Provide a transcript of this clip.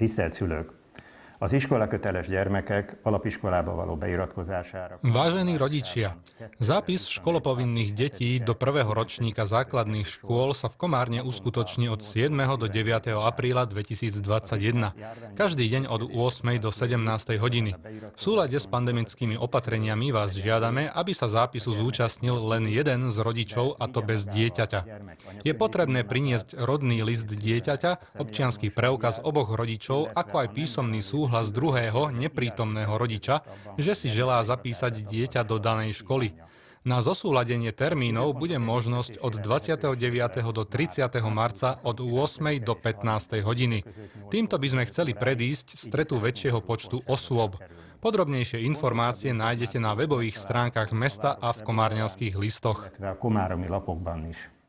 Tisztelt szülők! Az iskolaköteles gyermekek alapiskolába való beiratkozására... Vážení rodičia, zápis školopovinných detí do prvého ročníka základných škôl sa v Komárne uskutoční od 7. do 9. apríla 2021. Každý deň od 8. do 17. hodiny. V súlade s pandemickými opatreniami vás žiadame, aby sa zápisu zúčastnil len jeden z rodičov, a to bez dieťaťa. Je potrebné priniesť rodný list dieťaťa, občiansky preukaz oboch rodičov, ako aj písomný súhlas druhého neprítomného rodiča, že si želá zapísať dieťa do danej školy. Na zosúladenie termínov bude možnosť od 29. do 30. marca od 8. do 15. hodiny. Týmto by sme chceli predísť stretu väčšieho počtu osôb. Podrobnejšie informácie nájdete na webových stránkach mesta a v komárňanských listoch. A komáromi lapokban is.